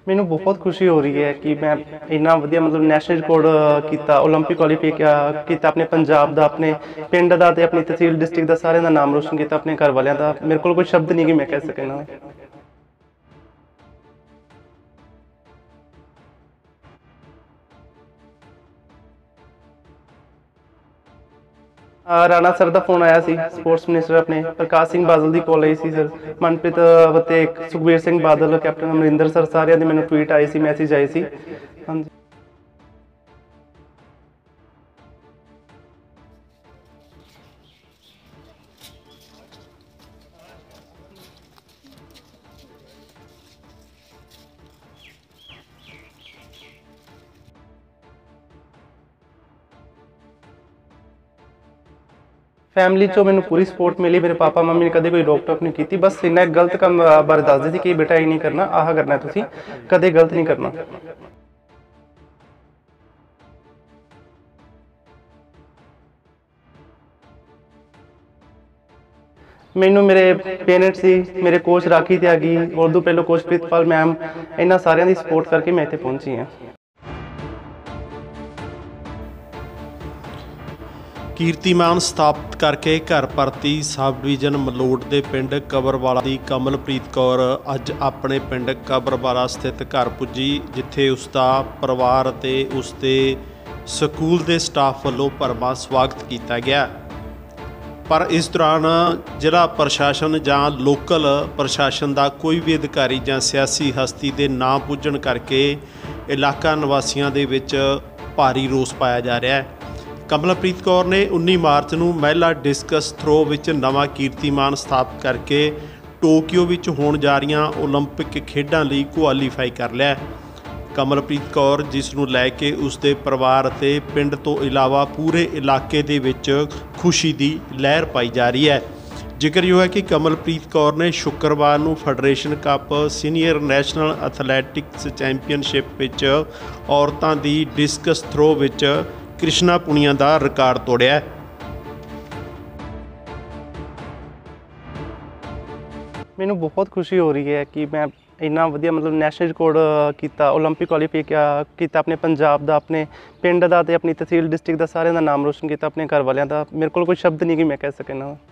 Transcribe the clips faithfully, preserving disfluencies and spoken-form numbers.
ਮੈਨੂੰ ਬਹੁਤ ਖੁਸ਼ੀ ਹੋ ਰਹੀ ਹੈ ਕਿ ਮੈਂ ਇੰਨਾ ਵਧੀਆ ਮਤਲਬ ਨੈਸ਼ਨਲ ਰਿਕਾਰਡ ਕੀਤਾ, ਓਲੰਪਿਕ ਕੁਆਲੀਫਾਈ ਕੀਤਾ ਆਪਣੇ ਪੰਜਾਬ ਦਾ, ਆਪਣੇ ਪਿੰਡ ਦਾ ਤੇ ਆਪਣੀ ਤਹਿਸੀਲ ਡਿਸਟ੍ਰਿਕਟ ਦਾ, ਸਾਰਿਆਂ ਦਾ ਨਾਮ ਰੋਸ਼ਨ ਕੀਤਾ, ਆਪਣੇ ਘਰ ਵਾਲਿਆਂ ਦਾ। ਮੇਰੇ ਕੋਲ ਕੋਈ ਸ਼ਬਦ ਨਹੀਂ ਕਿ ਮੈਂ ਕਹਿ ਸਕਾਂ। ਰਾਣਾ ਸਰ ਦਾ ਫੋਨ ਆਇਆ ਸੀ, ਸਪੋਰਟਸ ਮਿਨਿਸਟਰ ਆਪਣੇ ਪ੍ਰਕਾਸ਼ ਸਿੰਘ ਬਾਦਲ ਦੀ ਕਾਲ ਆਈ ਸੀ ਸਰ, ਮਨਪ੍ਰੀਤ ਅਤੇ ਸੁਖਬੀਰ ਸਿੰਘ ਬਾਦਲ, ਕੈਪਟਨ ਅਮਰਿੰਦਰ ਸਰ, ਸਾਰਿਆਂ ਦੇ ਮੈਨੂੰ ਟਵੀਟ ਆਏ ਸੀ, ਮੈਸੇਜ ਆਏ ਸੀ। ਹਾਂਜੀ, फैमिली चो मैंने पूरी सपोर्ट मिली। मेरे पापा मम्मी ने कदे कोई रोक टोक नहीं की, बस इन्ना गलत काम बारे दसदे सी कि बेटा ये नहीं करना, आह करना तुसीं, कदे गलत नहीं करना। मैनू मेरे पेरेंट्स सी, मेरे कोच राखी त्यागी, उर्दू पहलो कोच प्रीतपाल मैम, इन्हां सारियां दी सपोर्ट करके मैं इत्थे पहुंची हाँ। कीर्तिमान स्थापित करके घर परती सब डिवीजन मलोट के पिंड कबरवाला की कमलप्रीत कौर अज अपने पिंड कबरवाला स्थित घर पुजी, जिथे उसका परिवार ते उसके स्कूल के स्टाफ वालों भरवां स्वागत किया गया। पर इस दौरान जिला प्रशासन जां लोकल प्रशासन का कोई भी अधिकारी जां सियासी हस्ती के ना पुजण करके इलाका निवासियों के विच भारी रोस पाया जा रहा है। कमलप्रीत कौर ने उन्नीस मार्च को महिला डिस्कस थ्रो विच नवा कीर्तिमान स्थापित करके टोक्यो विच होण जा रहीआं ओलंपिक खेडां लई कुआलीफाई कर लिया। कमलप्रीत कौर जिस नूं लैके उसके परिवार ते पिंड तो इलावा पूरे इलाके दे विच खुशी की लहर पाई जा रही है। जिक्रयोग है कि कमलप्रीत कौर ने शुक्रवार को federation cup senior national athletics championship विच औरतां दी डिस्कस थ्रो विच कृष्णा पुनिया का रिकॉर्ड तोड़िया। मैनू बहुत खुशी हो रही है कि मैं इन्ना वधिया मतलब नैशनल रिकॉर्ड किया, ओलंपिक क्वालीफाई किया अपने पंजाब का, अपने पिंड का ते अपनी तहसील डिस्ट्रिक्ट का, सारिਆਂ ਦਾ नाम रोशन किया, अपने घर वालियां ਦਾ। मेरे को कोई शब्द नहीं कि मैं कह सके ना।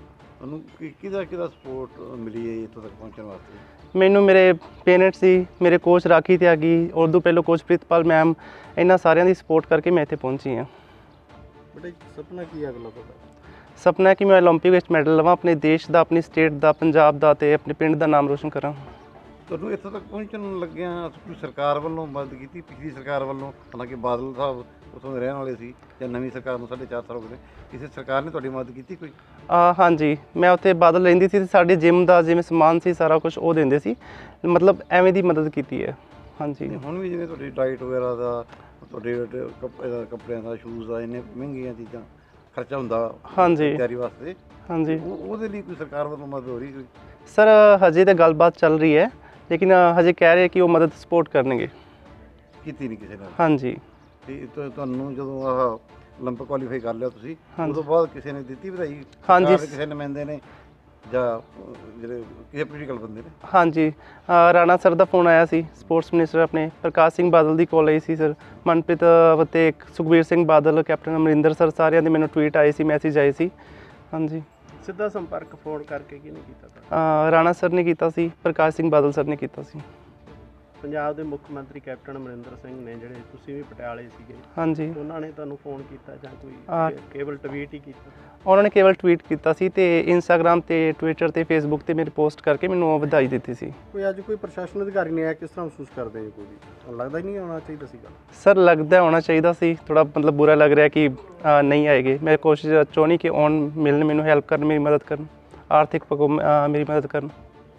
सपोर्ट मिली है इत्थों तक पहुंचने वास्ते? मैनू मेरे पेरेंट्स सी, मेरे कोच राखी त्यागी, उर्दू पहलो कोच प्रीतपाल मैम, इन्हां सारियां दी सपोर्ट करके मैं इत्थे पहुंची हाँ। बेटा सपना की है अगला? सपना है कि मैं ओलंपिक विच मैडल लवां, अपने देश का, अपनी स्टेट का, पंजाब का ते अपने पिंड का नाम रोशन करा। ਤੁਹਾਨੂੰ ਇੱਥੋਂ ਤੱਕ ਪਹੁੰਚਣ ਲੱਗਿਆ ਕੋਈ ਸਰਕਾਰ ਵੱਲੋਂ ਮਦਦ ਕੀਤੀ? ਪਿਛਲੀ ਸਰਕਾਰ ਵੱਲੋਂ, ਹਾਲਾਂਕਿ ਬਾਦਲ ਸਾਹਿਬ ਉੱਥੋਂ ਦੇ ਰਹਿਣ ਵਾਲੇ ਸੀ, ਜਾਂ ਨਵੀਂ ਸਰਕਾਰ ਨੂੰ ਸਾਢੇ ਚਾਰ ਸਾਲ ਹੋ ਗਏ, ਕਿਸੇ ਸਰਕਾਰ ਨੇ ਤੁਹਾਡੀ ਮਦਦ ਕੀਤੀ ਕੋਈ? हाँ जी, मैं उत्थे बादल रहिंदी सी, साडे जिम का जिवें समान सी सारा कुछ वो देंदे सी, मतलब एवें दी मदद की है। हाँ जी, ਹੁਣ ਵੀ ਜਿਵੇਂ ਤੁਹਾਡੀ ਡਾਈਟ ਵਗੈਰਾ ਦਾ, ਤੁਹਾਡੇ ਕੱਪੜਿਆਂ ਦਾ, ਸ਼ੂਜ਼ ਦਾ, ਇੰਨੇ ਮਹਿੰਗੀਆਂ ਚੀਜ਼ਾਂ ਖਰਚਾ ਹੁੰਦਾ हाँ जी, ਤਿਆਰੀ ਵਾਸਤੇ, हाँ जी ਉਹਦੇ ਲਈ ਕੋਈ ਸਰਕਾਰ ਵੱਲੋਂ ਮਦਦ ਹੋ ਰਹੀ ਕੋਈ? सर हजे तो गलबात चल रही है, लेकिन हजे कह रहे हैं कि वो मदद सपोर्ट करेंगे। ਕੀਤੀ ਨਹੀਂ ਕਿਸੇ ਨਾਲ? हाँ जी, ਤੇ ਤੁ- ਤੁਹਾਨੂੰ ਜਦੋਂ ਆਹ ਓਲੰਪਿਕ ਕੁਆਲੀਫਾਈ ਕਰ ਲਿਆ ਤੁਸੀਂ, ਹਾਂਜੀ। ਉਸ ਤੋਂ ਬਾਅਦ ਕਿਸੇ ਨੇ ਦਿੱਤੀ ਵਧਾਈ? ਹਾਂਜੀ। ਸਰਕਾਰ ਦੇ ਕਿਸੇ ਨੁਮਾਇੰਦੇ ਨੇ ਜਾਂ ਜਿਹੜੇ ਕਿਸੇ ਪੋਲੀਟੀਕਲ ਬੰਦੇ ਨੇ? हाँ जी, राणा सर का फोन आया सी, स्पोर्ट्स मिनिस्टर अपने प्रकाश सिंह बादल की कॉल आई सी सर, मनप्रीत ਅਤੇ ਸੁਖਬੀਰ ਸਿੰਘ ਬਾਦਲ, ਕੈਪਟਨ ਅਮਰਿੰਦਰ ਸਰ, ਸਾਰਿਆਂ ਦੇ ਮੈਨੂੰ ਟਵੀਟ ਆਏ ਸੀ, ਮੈਸੇਜ ਆਏ ਸੀ। हाँ जी, ਸਿੱਧਾ ਸੰਪਰਕ ਫੋਨ ਕਰਕੇ ਕਿਹਨੇ ਕੀਤਾ? ਰਾਣਾ ਸਰ ਨੇ ਕੀਤਾ ਸੀ, ਪ੍ਰਕਾਸ਼ ਸਿੰਘ ਬਾਦਲ ਸਰ ਨੇ ਕੀਤਾ ਸੀ। ਪੰਜਾਬ ਦੇ ਮੁੱਖ ਮੰਤਰੀ ਕੈਪਟਨ ਅਮਰਿੰਦਰ ਸਿੰਘ ਨੇ, ਜਿਹੜੇ ਤੁਸੀਂ ਵੀ ਪਟਿਆਲੇ ਸੀਗੇ, ਹਾਂਜੀ, ਉਹਨਾਂ ਨੇ ਤੁਹਾਨੂੰ ਫੋਨ ਕੀਤਾ ਜਾਂ ਕੋਈ ਹਾਂ। ਕੇਵਲ ਟਵੀਟ ਹੀ ਕੀਤਾ? ਉਹਨਾਂ ਨੇ ਕੇਵਲ ਟਵੀਟ ਕੀਤਾ ਸੀ ਤੇ ਇੰਸਟਾਗ੍ਰਾਮ ਤੇ ਟਵਿੱਟਰ ਤੇ ਫੇਸਬੁੱਕ ਤੇ ਮੇਰੀ ਪੋਸਟ ਕਰਕੇ ਮੈਨੂੰ ਉਹ ਵਧਾਈ ਦਿੱਤੀ ਸੀ। ਕੋਈ ਅੱਜ ਕੋਈ ਪ੍ਰਸ਼ਾਸਨ ਅਧਿਕਾਰੀ ਨਹੀਂ ਆਇਆ, ਕਿਸ ਤਰ੍ਹਾਂ ਮਹਿਸੂਸ ਕਰਦੇ ਹੋ? ਕੋਈ ਵੀ ਤੁਹਾਨੂੰ ਲੱਗਦਾ ਹੀ ਨਹੀਂ ਆਉਣਾ ਚਾਹੀਦਾ ਸੀਗਾ? ਸਰ ਲੱਗਦਾ ਹੋਣਾ ਚਾਹੀਦਾ ਸੀ, ਥੋੜਾ ਮਤਲਬ ਬੁਰਾ ਲੱਗ ਰਿਹਾ ਕਿ ਅ, ਨਹੀਂ ਆਏਗੇ। ਮੈਂ ਕੋਸ਼ਿਸ਼ ਚਾਹੁੰਦੀ ਕਿ ਆਉਣ, ਮਿਲਣ, ਮੈਨੂੰ ਹੈਲਪ ਕਰਨ, ਮੇਰੀ ਮਦਦ ਕਰਨ, ਆਰਥਿਕ ਪੱਖੋਂ ਅ, ਮੇਰੀ ਮਦਦ ਕਰਨ।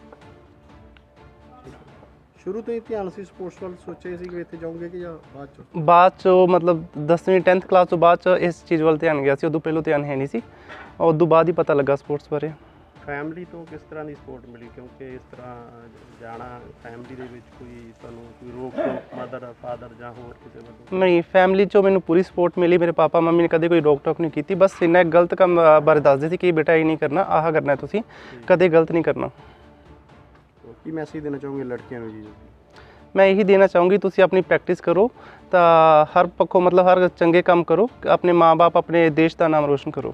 ਸ਼ੁਰੂ ਤੋਂ ਹੀ ਧਿਆਨ ਸੀ ਸਪੋਰਟਸ ਵੱਲ, ਸੋਚੇ ਸੀ ਕਿ ਇੱਥੇ ਜਾਓਗੇ ਕਿ ਜਾਂ ਬਾਅਦ ਚ? ਬਾਅਦ 'ਚ ਮਤਲਬ ਦਸਵੀਂ ਟੈਂਥ ਕਲਾਸ ਤੋਂ ਬਾਅਦ 'ਚ ਇਸ ਚੀਜ਼ ਵੱਲ ਧਿਆਨ ਗਿਆ ਸੀ, ਉਦੋਂ ਪਹਿਲਾਂ ਧਿਆਨ ਹੈ ਨਹੀਂ ਸੀ, ਉਦੋਂ ਬਾਅਦ ਹੀ ਪਤਾ ਲੱਗਾ ਸਪੋਰਟਸ ਬਾਰੇ। ਫੈਮਿਲੀ ਤੋਂ ਕਿਸ ਤਰ੍ਹਾਂ ਦੀ ਸਪੋਰਟ ਮਿਲੀ? ਕਿਉਂਕਿ ਇਸ ਤਰ੍ਹਾਂ ਜਾਣਾ ਫੈਮਿਲੀ ਦੇ ਵਿੱਚ ਕੋਈ ਤੁਹਾਨੂੰ ਕੋਈ ਰੋਕ ਟੋਕ ਮਦਰ ਫਾਦਰ ਜਾਂ ਹੋਰ ਕਿਸੇ ਵੱਲੋਂ? ਨਹੀਂ, ਫੈਮਿਲੀ 'ਚੋਂ ਮੈਨੂੰ ਪੂਰੀ ਸਪੋਰਟ ਮਿਲੀ। ਮੇਰੇ ਪਾਪਾ ਮੰਮੀ ਨੇ ਕਦੇ ਕੋਈ ਰੋਕ ਟੋਕ ਨਹੀਂ ਕੀਤੀ, ਬਸ ਇੰਨਾ ਗਲਤ ਕੰਮ ਬਾਰੇ ਦੱਸਦੇ ਸੀ ਕਿ ਬੇਟਾ ਇਹ ਨਹੀਂ ਕਰਨਾ, ਆਹ ਕਰਨਾ ਤੁਸੀਂ, ਕਦੇ ਗਲਤ ਨਹੀਂ ਕਰਨਾ। ਕੀ ਮੈਸੇਜ ਦੇਣਾ ਚਾਹੋਗੇ ਲੜਕੀਆਂ ਨੂੰ ਜੀ? मैं यही देना चाहूँगी तुसी अपनी प्रैक्टिस करो तो हर पक्षों मतलब हर चंगे काम करो, अपने माँ बाप अपने देश का नाम रोशन करो।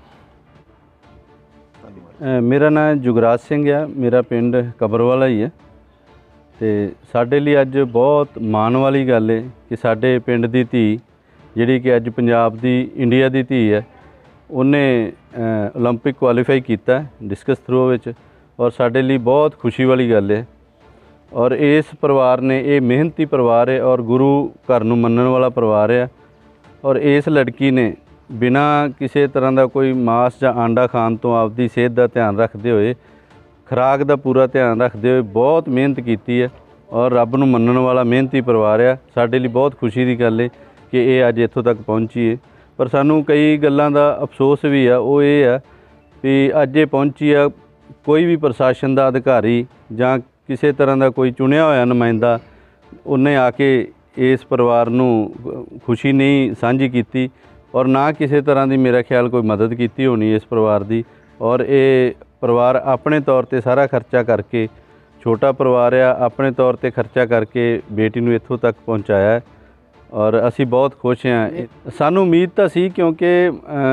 ਅ, ਮੇਰਾ ਨਾਮ ਜੁਗਰਾਜ ਸਿੰਘ ਆ, ਮੇਰਾ ਪਿੰਡ ਕਬਰਵਾਲਾ ਹੀ ਹੈ ਤੇ ਸਾਡੇ ਲਈ ਅੱਜ ਬਹੁਤ ਮਾਣ ਵਾਲੀ ਗੱਲ ਹੈ ਕਿ ਸਾਡੇ ਪਿੰਡ ਦੀ ਧੀ ਜਿਹੜੀ ਕਿ ਅੱਜ ਪੰਜਾਬ ਦੀ ਇੰਡੀਆ ਦੀ ਧੀ ਹੈ, ਉਹਨੇ 올림픽 ਕੁਆਲੀਫਾਈ ਕੀਤਾ ਡਿਸਕਸ ਥਰੋ ਵਿੱਚ ਔਰ ਸਾਡੇ ਲਈ ਬਹੁਤ ਖੁਸ਼ੀ ਵਾਲੀ ਗੱਲ ਹੈ। ਔਰ ਇਸ ਪਰਿਵਾਰ ਨੇ, ਇਹ ਮਿਹਨਤੀ ਪਰਿਵਾਰ ਹੈ ਔਰ ਗੁਰੂ ਘਰ ਨੂੰ ਮੰਨਣ ਵਾਲਾ ਪਰਿਵਾਰ ਹੈ ਔਰ ਇਸ ਲੜਕੀ ਨੇ ਬਿਨਾ ਕਿਸੇ ਤਰ੍ਹਾਂ ਦਾ ਕੋਈ ਮਾਸ ਜਾਂ ਆਂਡਾ ਖਾਣ ਤੋਂ ਆਪਦੀ ਸਿਹਤ ਦਾ ਧਿਆਨ ਰੱਖਦੇ ਹੋਏ, ਖੁਰਾਕ ਦਾ ਪੂਰਾ ਧਿਆਨ ਰੱਖਦੇ ਹੋਏ ਬਹੁਤ ਮਿਹਨਤ ਕੀਤੀ ਹੈ ਔਰ ਰੱਬ ਨੂੰ ਮੰਨਣ ਵਾਲਾ ਮਿਹਨਤੀ ਪਰਿਵਾਰ ਆ। ਸਾਡੇ ਲਈ ਬਹੁਤ ਖੁਸ਼ੀ ਦੀ ਗੱਲ ਹੈ ਕਿ ਇਹ ਅੱਜ ਇੱਥੋਂ ਤੱਕ ਪਹੁੰਚੀ ਹੈ, ਪਰ ਸਾਨੂੰ ਕਈ ਗੱਲਾਂ ਦਾ ਅਫਸੋਸ ਵੀ ਆ। ਉਹ ਇਹ ਆ ਵੀ ਅੱਜ ਇਹ ਪਹੁੰਚੀ ਆ, ਕੋਈ ਵੀ ਪ੍ਰਸ਼ਾਸਨ ਦਾ ਅਧਿਕਾਰੀ ਜਾਂ ਕਿਸੇ ਤਰ੍ਹਾਂ ਦਾ ਕੋਈ ਚੁਣਿਆ ਹੋਇਆ ਨੁਮਾਇੰਦਾ ਉਹਨੇ ਆ ਕੇ ਇਸ ਪਰਿਵਾਰ ਨੂੰ ਖੁਸ਼ੀ ਨਹੀਂ ਸਾਂਝੀ ਕੀਤੀ ਔਰ ਨਾ ਕਿਸੇ ਤਰ੍ਹਾਂ ਦੀ ਮੇਰਾ ਖਿਆਲ ਕੋਈ ਮਦਦ ਕੀਤੀ ਹੋਣੀ ਇਸ ਪਰਿਵਾਰ ਦੀ। ਔਰ ਇਹ ਪਰਿਵਾਰ ਆਪਣੇ ਤੌਰ ਤੇ ਸਾਰਾ ਖਰਚਾ ਕਰਕੇ, ਛੋਟਾ ਪਰਿਵਾਰ ਆ, ਆਪਣੇ ਤੌਰ ਤੇ ਖਰਚਾ ਕਰਕੇ ਬੇਟੀ ਨੂੰ ਇੱਥੋਂ ਤੱਕ ਪਹੁੰਚਾਇਆ ਔਰ ਅਸੀਂ ਬਹੁਤ ਖੁਸ਼ ਹਾਂ। ਸਾਨੂੰ ਉਮੀਦ ਤਾਂ ਸੀ ਕਿਉਂਕਿ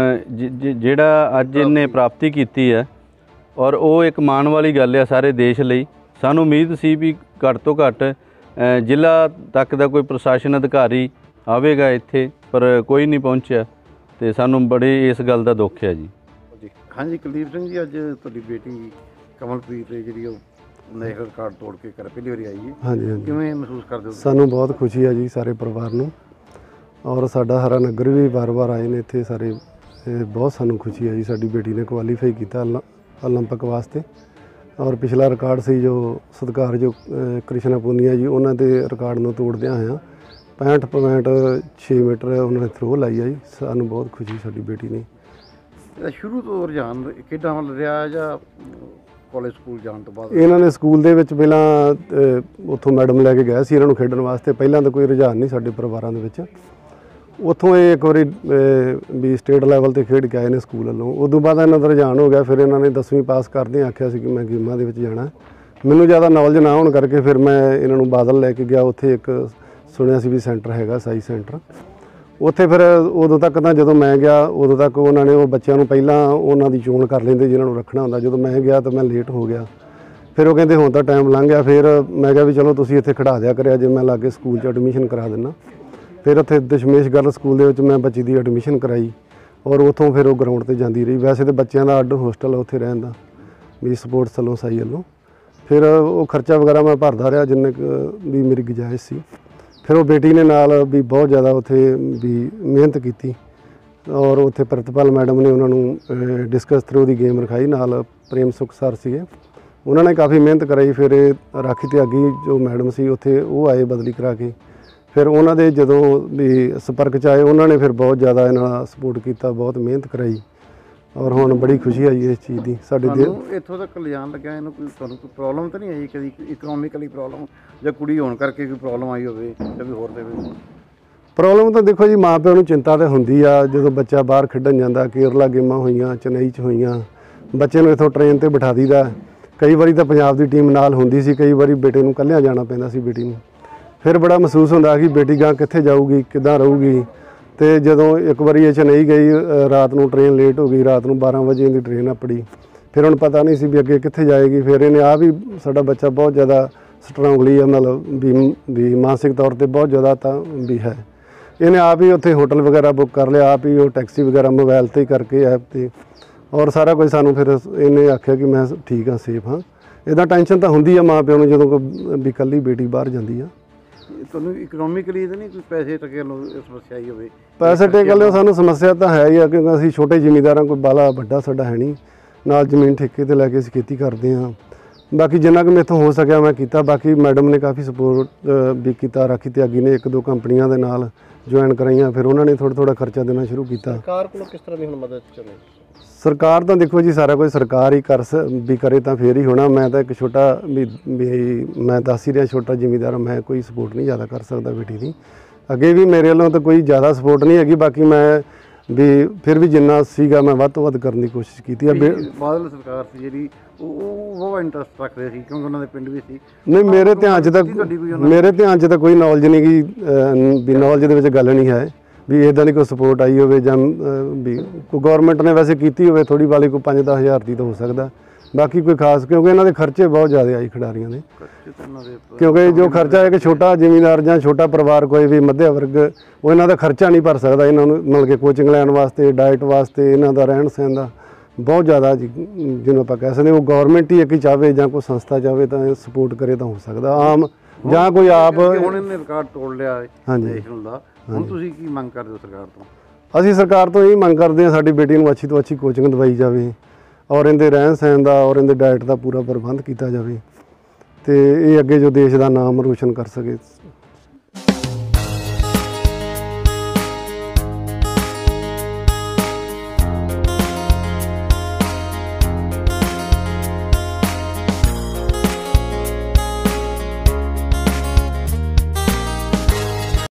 ਜਿਹੜਾ ਅੱਜ ਇਹਨੇ ਪ੍ਰਾਪਤੀ ਕੀਤੀ ਹੈ ਔਰ ਉਹ ਇੱਕ ਮਾਣ ਵਾਲੀ ਗੱਲ ਆ ਸਾਰੇ ਦੇਸ਼ ਲਈ। ਸਾਨੂੰ ਉਮੀਦ ਸੀ ਵੀ ਘੱਟ ਤੋਂ ਘੱਟ ਜ਼ਿਲ੍ਹਾ ਤੱਕ ਦਾ ਕੋਈ ਪ੍ਰਸ਼ਾਸਨ ਅਧਿਕਾਰੀ ਆਵੇਗਾ ਇੱਥੇ, ਪਰ ਕੋਈ ਨਹੀਂ ਪਹੁੰਚਿਆ ਤੇ ਸਾਨੂੰ ਬੜੇ ਇਸ ਗੱਲ ਦਾ ਦੁੱਖ ਹੈ ਜੀ। ਹਾਂਜੀ ਕੁਲਦੀਪ ਸਿੰਘ ਜੀ, ਅੱਜ ਤੁਹਾਡੀ ਬੇਟੀ ਕਮਲਪ੍ਰੀਤ ਜਿਹੜੀ ਉਹ ਨੈਸ਼ਨਲ ਰਿਕਾਰਡ ਤੋੜ ਕੇ ਕਰ ਪਹਿਲੀ ਵਾਰੀ ਆਈ ਹੈ, ਹਾਂਜੀ ਹਾਂਜੀ ਕਿਵੇਂ ਮਹਿਸੂਸ ਕਰਦੇ ਹੋ? ਸਾਨੂੰ ਬਹੁਤ ਖੁਸ਼ੀ ਹੈ ਜੀ ਸਾਰੇ ਪਰਿਵਾਰ ਨੂੰ ਔਰ ਸਾਡਾ ਹਰਾ ਨਗਰ ਵੀ ਵਾਰ-ਵਾਰ ਆਏ ਨੇ ਇੱਥੇ ਸਾਰੇ। ਇਹ ਬਹੁਤ ਸਾਨੂੰ ਖੁਸ਼ੀ ਹੈ ਜੀ, ਸਾਡੀ ਬੇਟੀ ਨੇ ਕੁਆਲੀਫਾਈ ਕੀਤਾ 올림픽 ਵਾਸਤੇ ਔਰ ਪਿਛਲਾ ਰਿਕਾਰਡ ਸੀ ਜੋ ਸਤਿਕਾਰ ਜੋ ਕ੍ਰਿਸ਼ਨਾ ਪੂਨੀਆ ਜੀ, ਉਹਨਾਂ ਦੇ ਰਿਕਾਰਡ ਨੂੰ ਤੋੜਦਿਆਂ ਹੋਇਆਂ ਪੈਂਹਠ ਪੁਆਇੰਟ ਛੇ ਮੀਟਰ ਉਹਨਾਂ ਨੇ ਥਰੋ ਲਾਈ ਹੈ ਜੀ। ਸਾਨੂੰ ਬਹੁਤ ਖੁਸ਼ੀ ਸਾਡੀ ਬੇਟੀ ਨੇ। ਇਹਦਾ ਸ਼ੁਰੂ ਤੋਂ ਰੁਝਾਨ ਕਿੱਦਾਂ ਵੱਲ ਰਿਹਾ ਜਾਂ ਕਾਲਜ ਸਕੂਲ ਜਾਣ ਤੋਂ ਬਾਅਦ? ਇਹਨਾਂ ਨੇ ਸਕੂਲ ਦੇ ਵਿੱਚ ਪਹਿਲਾਂ ਉੱਥੋਂ ਮੈਡਮ ਲੈ ਕੇ ਗਏ ਸੀ ਇਹਨਾਂ ਨੂੰ ਖੇਡਣ ਵਾਸਤੇ। ਪਹਿਲਾਂ ਤਾਂ ਕੋਈ ਰੁਝਾਨ ਨਹੀਂ ਸਾਡੇ ਪਰਿਵਾਰਾਂ ਦੇ ਵਿੱਚ। ਉੱਥੋਂ ਇਹ ਇੱਕ ਵਾਰੀ ਵੀ ਸਟੇਟ ਲੈਵਲ 'ਤੇ ਖੇਡ ਕੇ ਆਏ ਨੇ ਸਕੂਲ ਵੱਲੋਂ। ਉਦੋਂ ਬਾਅਦ ਇਹਨਾਂ ਦਾ ਰੁਝਾਨ ਹੋ ਗਿਆ। ਫਿਰ ਇਹਨਾਂ ਨੇ ਦਸਵੀਂ ਪਾਸ ਕਰਦਿਆਂ ਆਖਿਆ ਸੀ ਕਿ ਮੈਂ ਗੇਮਾਂ ਦੇ ਵਿੱਚ ਜਾਣਾ। ਮੈਨੂੰ ਜ਼ਿਆਦਾ ਨੌਲੇਜ ਨਾ ਹੋਣ ਕਰਕੇ ਫਿਰ ਮੈਂ ਇਹਨਾਂ ਨੂੰ ਬਾਦਲ ਲੈ ਕੇ ਗਿਆ। ਉੱਥੇ ਇੱਕ ਸੁਣਿਆ ਸੀ ਵੀ ਸੈਂਟਰ ਹੈਗਾ, ਸਾਈ ਸੈਂਟਰ। ਉੱਥੇ ਫਿਰ ਉਦੋਂ ਤੱਕ ਤਾਂ ਜਦੋਂ ਮੈਂ ਗਿਆ ਉਦੋਂ ਤੱਕ ਉਹਨਾਂ ਨੇ ਉਹ ਬੱਚਿਆਂ ਨੂੰ ਪਹਿਲਾਂ ਉਹਨਾਂ ਦੀ ਚੋਣ ਕਰ ਲੈਂਦੇ ਜਿਹਨਾਂ ਨੂੰ ਰੱਖਣਾ ਹੁੰਦਾ। ਜਦੋਂ ਮੈਂ ਗਿਆ ਤਾਂ ਮੈਂ ਲੇਟ ਹੋ ਗਿਆ। ਫਿਰ ਉਹ ਕਹਿੰਦੇ ਹੁਣ ਤਾਂ ਟਾਈਮ ਲੰਘ ਗਿਆ। ਫਿਰ ਮੈਂ ਕਿਹਾ ਵੀ ਚਲੋ ਤੁਸੀਂ ਇੱਥੇ ਖਿਡਾ ਦਿਆ ਕਰਿਆ ਜੇ ਮੈਂ ਲਾਗੇ ਸਕੂਲ 'ਚ ਐਡਮਿਸ਼ਨ ਕਰਾ ਦਿੰਦਾ। ਫਿਰ ਉੱਥੇ ਦਸ਼ਮੇਸ਼ ਗਰਲ ਸਕੂਲ ਦੇ ਵਿੱਚ ਮੈਂ ਬੱਚੀ ਦੀ ਐਡਮਿਸ਼ਨ ਕਰਾਈ ਔਰ ਉੱਥੋਂ ਫਿਰ ਉਹ ਗਰਾਊਂਡ 'ਤੇ ਜਾਂਦੀ ਰਹੀ। ਵੈਸੇ ਤਾਂ ਬੱਚਿਆਂ ਦਾ ਅੱਡ ਹੋਸਟਲ ਉੱਥੇ ਰਹਿਣ ਦਾ ਵੀ ਸਪੋਰਟਸ ਵੱਲੋਂ, ਸਾਈ ਵੱਲੋਂ। ਫਿਰ ਉਹ ਖਰਚਾ ਵਗੈਰਾ ਮੈਂ ਭਰਦਾ ਰਿਹਾ ਜਿੰਨੇ ਕੁ ਵੀ ਮੇਰੀ ਗੁੰਜਾਇਸ਼ ਸੀ। ਫਿਰ ਉਹ ਬੇਟੀ ਨੇ ਨਾਲ ਵੀ ਬਹੁਤ ਜ਼ਿਆਦਾ ਉੱਥੇ ਵੀ ਮਿਹਨਤ ਕੀਤੀ ਔਰ ਉੱਥੇ ਪ੍ਰਿਤਪਾਲ ਮੈਡਮ ਨੇ ਉਹਨਾਂ ਨੂੰ ਡਿਸਕਸ ਥਰੂ ਦੀ ਗੇਮ ਰਖਾਈ। ਨਾਲ ਪ੍ਰੇਮ ਸੁਖ ਸਰ ਸੀਗੇ, ਉਹਨਾਂ ਨੇ ਕਾਫੀ ਮਿਹਨਤ ਕਰਾਈ। ਫਿਰ ਇਹ ਰਾਖੀ ਤਿਆਗੀ ਜੋ ਮੈਡਮ ਸੀ ਉੱਥੇ ਉਹ ਆਏ ਬਦਲੀ ਕਰਾ ਕੇ। ਫਿਰ ਉਹਨਾਂ ਦੇ ਜਦੋਂ ਵੀ ਸੰਪਰਕ 'ਚ ਆਏ ਉਹਨਾਂ ਨੇ ਫਿਰ ਬਹੁਤ ਜ਼ਿਆਦਾ ਇਹਨਾਂ ਨਾਲ ਸਪੋਰਟ ਕੀਤਾ, ਬਹੁਤ ਮਿਹਨਤ ਕਰਾਈ ਔਰ ਹੁਣ ਬੜੀ ਖੁਸ਼ੀ ਆਈ ਇਸ ਚੀਜ਼ ਦੀ। ਸਾਡੇ ਦੇ ਇੱਥੋਂ ਤੱਕ ਲਿਜਾਣ ਲੱਗਿਆ ਇਹਨੂੰ ਕੋਈ ਤੁਹਾਨੂੰ ਕੋਈ ਪ੍ਰੋਬਲਮ ਤਾਂ ਨਹੀਂ ਆਈ ਕਦੀ, ਇਕਨੋਮਿਕਲੀ ਪ੍ਰੋਬਲਮ ਜਾਂ ਕੁੜੀ ਹੋਣ ਕਰਕੇ ਕੋਈ ਪ੍ਰੋਬਲਮ ਆਈ ਹੋਵੇ ਜਾਂ ਕੋਈ ਹੋਰ ਦੇ ਵਿੱਚ? ਪ੍ਰੋਬਲਮ ਤਾਂ ਦੇਖੋ ਜੀ, ਮਾਂ ਪਿਓ ਨੂੰ ਚਿੰਤਾ ਤਾਂ ਹੁੰਦੀ ਆ ਜਦੋਂ ਬੱਚਾ ਬਾਹਰ ਖੇਡਣ ਜਾਂਦਾ। ਕੇਰਲਾ ਗੇਮਾਂ ਹੋਈਆਂ, ਚੇਨਈ 'ਚ ਹੋਈਆਂ, ਬੱਚੇ ਨੂੰ ਇੱਥੋਂ ਟ੍ਰੇਨ 'ਤੇ ਬਿਠਾ ਦਈਦਾ। ਕਈ ਵਾਰੀ ਤਾਂ ਪੰਜਾਬ ਦੀ ਟੀਮ ਨਾਲ ਹੁੰਦੀ ਸੀ, ਕਈ ਵਾਰੀ ਬੇਟੇ ਨੂੰ ਇਕੱਲਿਆਂ ਜਾਣਾ ਪੈਂਦਾ ਸੀ ਬੇਟੀ ਨੂੰ। ਫਿਰ ਬੜਾ ਮਹਿਸੂਸ ਹੁੰਦਾ ਕਿ ਬੇਟੀ ਗਾਂ ਕਿੱਥੇ ਜਾਊਗੀ, ਕਿੱਦਾਂ ਰਹੂਗੀ। ਅਤੇ ਜਦੋਂ ਇੱਕ ਵਾਰੀ ਇਹ ਚੇਨਈ ਗਈ, ਰਾਤ ਨੂੰ ਟ੍ਰੇਨ ਲੇਟ ਹੋ ਗਈ, ਰਾਤ ਨੂੰ ਬਾਰਾਂ ਵਜੇ ਦੀ ਟ੍ਰੇਨ ਆਪਣੀ। ਫਿਰ ਹੁਣ ਪਤਾ ਨਹੀਂ ਸੀ ਵੀ ਅੱਗੇ ਕਿੱਥੇ ਜਾਏਗੀ। ਫਿਰ ਇਹਨੇ ਆ ਵੀ ਸਾਡਾ ਬੱਚਾ ਬਹੁਤ ਜ਼ਿਆਦਾ ਸਟਰੋਂਗਲੀ ਆ, ਮਤਲਬ ਵੀ ਵੀ ਮਾਨਸਿਕ ਤੌਰ 'ਤੇ ਬਹੁਤ ਜ਼ਿਆਦਾ ਤਾਂ ਵੀ ਹੈ। ਇਹਨੇ ਆਪ ਹੀ ਉੱਥੇ ਹੋਟਲ ਵਗੈਰਾ ਬੁੱਕ ਕਰ ਲਿਆ, ਆਪ ਹੀ ਉਹ ਟੈਕਸੀ ਵਗੈਰਾ ਮੋਬਾਈਲ 'ਤੇ ਹੀ ਕਰਕੇ ਐਪ 'ਤੇ ਔਰ ਸਾਰਾ ਕੁਝ। ਸਾਨੂੰ ਫਿਰ ਇਹਨੇ ਆਖਿਆ ਕਿ ਮੈਂ ਠੀਕ ਹਾਂ, ਸੇਫ ਹਾਂ। ਇੱਦਾਂ ਟੈਨਸ਼ਨ ਤਾਂ ਹੁੰਦੀ ਆ ਮਾਂ ਪਿਓ ਨੂੰ ਜਦੋਂ ਕੋਈ ਵੀ ਇਕੱਲੀ ਬੇਟੀ ਬਾਹਰ ਜਾਂਦੀ ਆ। ਤੁਹਾਨੂੰ ਇਕਨੋਮਿਕਲੀ ਤਾਂ ਨਹੀਂ ਕੋਈ ਪੈਸੇ ਟਕੇ ਵੱਲੋਂ ਸਮੱਸਿਆ ਆਈ ਹੋਵੇ? ਪੈਸੇ ਟਕੇ ਵੱਲੋਂ ਸਾਨੂੰ ਸਮੱਸਿਆ ਤਾਂ ਹੈ ਹੀ ਆ, ਕਿਉਂਕਿ ਅਸੀਂ ਛੋਟੇ ਜ਼ਿਮੀਂਦਾਰ ਹਾਂ, ਕੋਈ ਬਾਲਾ ਵੱਡਾ ਸਾਡਾ ਹੈ ਨਹੀਂ। ਨਾਲ ਜ਼ਮੀਨ ਠੇਕੇ 'ਤੇ ਲੈ ਕੇ ਅਸੀਂ ਖੇਤੀ ਕਰਦੇ ਹਾਂ। ਬਾਕੀ ਜਿੰਨਾ ਕੁ ਮੇਥੋਂ ਹੋ ਸਕਿਆ ਮੈਂ ਕੀਤਾ। ਬਾਕੀ ਮੈਡਮ ਨੇ ਕਾਫੀ ਸਪੋਰਟ ਵੀ ਕੀਤਾ। ਰਾਖੀ ਤਿਆਗੀ ਨੇ ਇੱਕ ਦੋ ਕੰਪਨੀਆਂ ਦੇ ਨਾਲ ਜੁਆਇਨ ਕਰਾਈਆਂ, ਫਿਰ ਉਹਨਾਂ ਨੇ ਥੋੜ੍ਹਾ ਥੋੜ੍ਹਾ ਖਰਚਾ ਦੇਣਾ ਸ਼ੁਰੂ ਕੀਤਾ। ਸਰਕਾਰ ਕੋਲੋਂ ਕਿਸ ਤਰ੍ਹਾਂ ਦੀ ਹੁਣ ਮਦਦ ਚਾਹੁੰਦੇ? ਸਰਕਾਰ ਤਾਂ ਦੇਖੋ ਜੀ, ਸਾਰਾ ਕੁਝ ਸਰਕਾਰ ਹੀ ਕਰ ਸ ਵੀ ਕਰੇ ਤਾਂ ਫੇਰ ਹੀ ਹੋਣਾ। ਮੈਂ ਤਾਂ ਇੱਕ ਛੋਟਾ ਵੀ ਵੀ ਮੈਂ ਦੱਸ ਹੀ ਰਿਹਾ ਛੋਟਾ ਜ਼ਿਮੀਂਦਾਰ, ਮੈਂ ਕੋਈ ਸਪੋਰਟ ਨਹੀਂ ਜ਼ਿਆਦਾ ਕਰ ਸਕਦਾ ਬੇਟੀ ਦੀ। ਅੱਗੇ ਵੀ ਮੇਰੇ ਵੱਲੋਂ ਤਾਂ ਕੋਈ ਜ਼ਿਆਦਾ ਸਪੋਰਟ ਨਹੀਂ ਹੈਗੀ। ਬਾਕੀ ਮੈਂ ਵੀ ਫਿਰ ਵੀ ਜਿੰਨਾ ਸੀਗਾ ਮੈਂ ਵੱਧ ਤੋਂ ਵੱਧ ਕਰਨ ਦੀ ਕੋਸ਼ਿਸ਼ ਕੀਤੀ ਆ। ਬੇ- ਬਾਦਲ ਸਰਕਾਰ ਸੀ ਜਿਹੜੀ ਉਹ ਉਹ ਉਹ ਇੰਟਰਸਟ ਰੱਖਦੇ ਸੀ ਕਿਉਂਕਿ ਉਹਨਾਂ ਦੇ ਪਿੰਡ ਵੀ ਸੀ। ਨਹੀਂ ਮੇਰੇ ਧਿਆਨ 'ਚ ਤਾਂ ਤੁਹਾਡੀ ਕੋਈ ਉਹਨਾਂ ਮੇਰੇ ਧਿਆਨ 'ਚ ਤਾਂ ਕੋਈ ਨੌਲੇਜ ਨਹੀਂ ਗੀ, ਅਹ, ਵੀ ਨੌਲੇਜ ਦੇ ਵਿੱਚ ਗੱਲ ਨਹੀਂ ਹੈ ਵੀ ਇੱਦਾਂ ਦੀ ਕੋਈ ਸਪੋਰਟ ਆਈ ਹੋਵੇ ਜਾਂ ਅਹ, ਵੀ ਕੋਈ ਗੌਰਮੈਂਟ ਨੇ ਵੈਸੇ ਕੀਤੀ ਹੋਵੇ ਥੋੜੀ ਵਾਲੀ ਕੋਈ ਪੰਜ ਦਸ ਹਜ਼ਾਰ ਦੀ ਤਾਂ ਹੋ ਸਕਦਾ, ਬਾਕੀ ਕੋਈ ਖਾਸ ਕਿਉਂਕਿ ਇਹਨਾਂ ਦੇ ਖਰਚੇ ਬਹੁਤ ਜ਼ਿਆਦਾ ਆਈ ਖਿਡਾਰੀਆਂ ਦੇ, ਖਰਚੇ ਤਾਂ ਇਹਨਾਂ ਦੇ ਕਿਉਂਕਿ ਜੋ ਖਰਚਾ ਹੈ ਕਿ ਛੋਟਾ ਜ਼ਿਮੀਂਦਾਰ ਜਾਂ ਛੋਟਾ ਪਰਿਵਾਰ ਕੋਈ ਵੀ ਮੱਧਿਆ ਵਰਗ ਉਹ ਇਹਨਾਂ ਦਾ ਖਰਚਾ ਨਹੀਂ ਭਰ ਸਕਦਾ। ਇਹਨਾਂ ਨੂੰ ਮਤਲਬ ਕਿ ਕੋਚਿੰਗ ਲੈਣ ਵਾਸਤੇ, ਡਾਈਟ ਵਾਸਤੇ, ਇਹਨਾਂ ਦਾ ਰਹਿਣ ਸਹਿਣ ਦਾ ਬਹੁਤ ਜ਼ਿਆਦਾ ਜੀ, ਜਿਹਨੂੰ ਆਪਾਂ ਕਹਿ ਸਕਦੇ ਉਹ ਗੌਰਮੈਂਟ ਹੀ ਇੱਕ ਹੀ ਚਾਹਵੇ ਜਾਂ ਕੋਈ ਸੰਸਥਾ ਚਾਹਵੇ ਤਾਂ ਸਪੋਰਟ ਕਰੇ ਤਾਂ ਹੋ ਸਕਦਾ ਆਮ, ਜਾਂ ਕੋਈ ਆਪ। ਹੁਣ ਇਹਨੇ ਰਿਕਾਰਡ ਤੋੜ ਲਿਆ ਹੈ ਹਾਂਜੀ। ਦੇਸ਼ ਨੂੰ ਦਾ। ਹੁਣ ਤੁਸੀਂ ਕੀ ਮੰਗ ਕਰਦੇ ਹੋ ਸਰਕਾਰ ਤੋਂ? ਅਸੀਂ ਸਰਕਾਰ ਤੋਂ ਇਹ ਮੰਗ ਕਰਦੇ ਹਾਂ ਸਾਡੀ ਬੇਟੀ ਨੂੰ ਅੱਛੀ ਤੋਂ ਅੱਛੀ ਕੋਚਿੰਗ ਦਵਾਈ ਜਾਵੇ ਔਰ ਇਹਦੇ ਰਹਿਣ ਸਹਿਣ ਦਾ ਔਰ ਇਹਦੇ ਡਾਈਟ ਦਾ ਪੂਰਾ ਪ੍ਰਬੰਧ ਕੀਤਾ ਜਾਵੇ ਤੇ ਇਹ ਅੱਗੇ ਜੋ ਦੇਸ਼ ਦਾ ਨਾਮ ਰੋਸ਼ਨ ਕਰ ਸਕੇ।